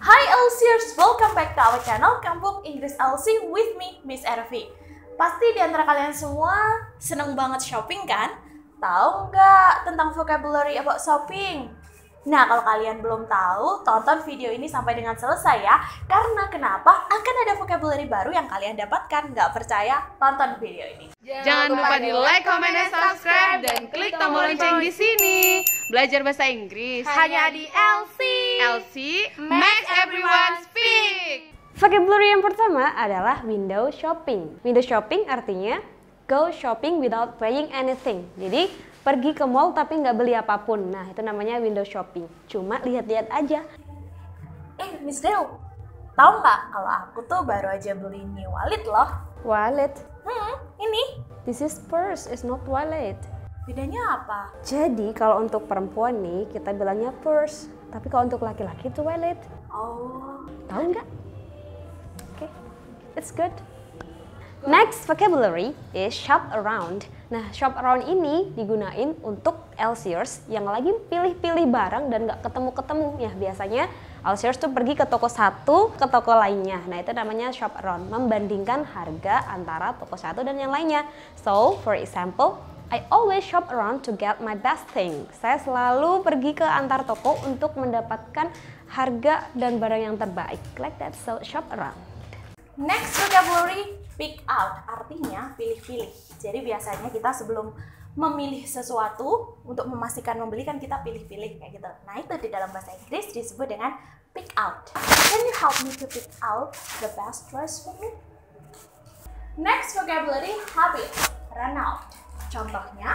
Hi Elsiers, welcome back to our channel Kampung Inggris Elsie with me, Miss Ervi. Pasti di antara kalian semua seneng banget shopping kan? Tahu nggak tentang vocabulary about shopping? Nah, kalau kalian belum tahu, tonton video ini sampai dengan selesai ya. Karena kenapa? Akan ada vocabulary baru yang kalian dapatkan. Nggak percaya? Tonton video ini. Jangan lupa di like, comment, dan subscribe, dan klik tombol lonceng di sini. Belajar bahasa Inggris hanya di Elsie. Elsie, make everyone speak. Vocabulary yang pertama adalah window shopping. Window shopping artinya go shopping without buying anything. Jadi pergi ke mall tapi nggak beli apapun. Nah, itu namanya window shopping. Cuma lihat-lihat aja. Miss Del, tahu nggak kalau aku tuh baru aja beli new wallet loh. Wallet. Ini. This is purse, it's not wallet. Bedanya apa? Jadi kalau untuk perempuan nih kita bilangnya purse. Tapi kalau untuk laki-laki itu wallet. Oh. Tahu nggak? Oke, it's good. Next vocabulary is shop around. Nah, shop around ini digunain untuk Elsiers yang lagi pilih-pilih barang dan nggak ketemu-ketemu. Ya, biasanya Elsiers tuh pergi ke toko satu ke toko lainnya. Nah, itu namanya shop around, membandingkan harga antara toko satu dan yang lainnya. So, for example, I always shop around to get my best thing. Saya selalu pergi ke antar toko untuk mendapatkan harga dan barang yang terbaik. Like that, so shop around. Next vocabulary, pick out, artinya pilih-pilih. Jadi biasanya kita sebelum memilih sesuatu untuk memastikan membeli kan kita pilih-pilih kayak gitu. Nah, itu di dalam bahasa Inggris disebut dengan pick out. Can you help me to pick out the best choice for me? Next vocabulary, habit, run out. Contohnya,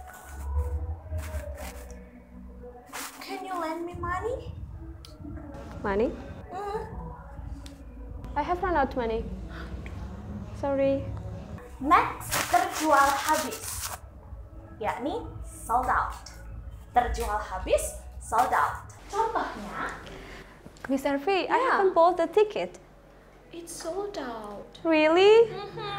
can you lend me money? Money? I have run out money. Sorry. Next, terjual habis, yakni sold out. Terjual habis, sold out. Contohnya, Miss Ervi, I Yeah. haven't bought the ticket. it's sold out. Really?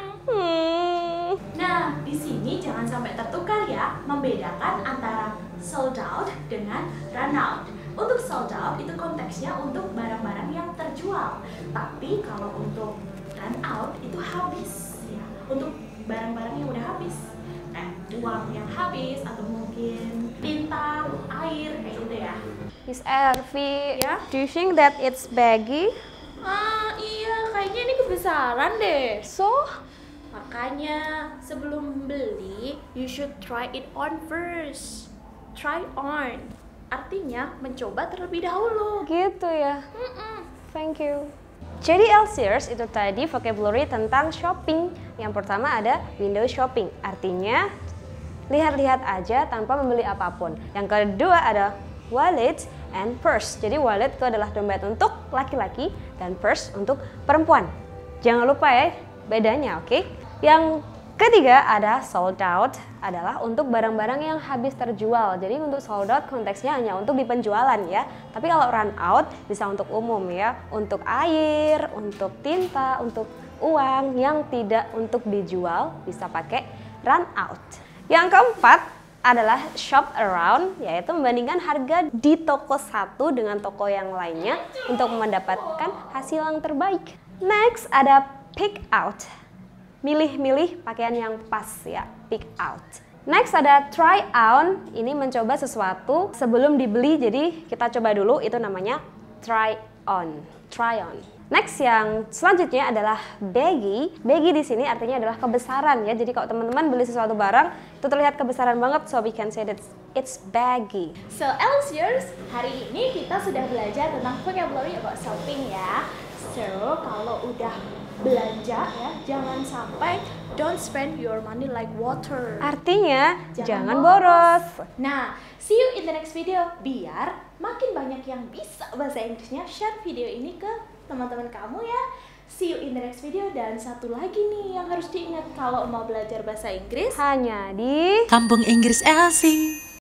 Nah, di sini jangan sampai tertukar ya, membedakan antara sold out dengan run out. Untuk sold out itu konteksnya untuk barang-barang yang terjual. Tapi kalau untuk run out itu habis ya, untuk barang-barang yang udah habis. Nah, uang yang habis atau mungkin tinta, air kayak gitu ya. Miss Ervi, Ya? do you think that it's baggy? Iya, kayaknya ini kebesaran deh. So? Makanya sebelum beli, you should try it on first. Try on, artinya mencoba terlebih dahulu. Gitu ya. Thank you. Jadi Elsiers itu tadi vocabulary tentang shopping. Yang pertama ada window shopping, artinya lihat-lihat aja tanpa membeli apapun. Yang kedua ada wallet and purse. Jadi wallet itu adalah dompet untuk laki-laki dan purse untuk perempuan. Jangan lupa ya bedanya, oke? Yang ketiga ada sold out, adalah untuk barang-barang yang habis terjual. Jadi untuk sold out konteksnya hanya untuk di penjualan ya. Tapi kalau run out bisa untuk umum ya, untuk air, untuk tinta, untuk uang yang tidak untuk dijual bisa pakai run out. Yang keempat adalah shop around, yaitu membandingkan harga di toko satu dengan toko yang lainnya untuk mendapatkan hasil yang terbaik. Next ada pick out, milih-milih pakaian yang pas ya, pick out. Next ada try on, ini mencoba sesuatu sebelum dibeli, jadi kita coba dulu, itu namanya try on. Try on. Next yang selanjutnya adalah baggy. Baggy di sini artinya adalah kebesaran ya. Jadi kalau teman-teman beli sesuatu barang itu terlihat kebesaran banget, so we can say that it's baggy. So Elsiers, hari ini kita sudah belajar tentang vocabulary about shopping ya. So kalau udah belanja ya, jangan sampai don't spend your money like water. Artinya jangan boros. Nah, see you in the next video. Biar makin banyak yang bisa bahasa Inggrisnya, share video ini ke teman-teman kamu ya. See you in the next video. Dan satu lagi nih yang harus diingat kalau mau belajar bahasa Inggris, Hanya di Kampung Inggris Elsie.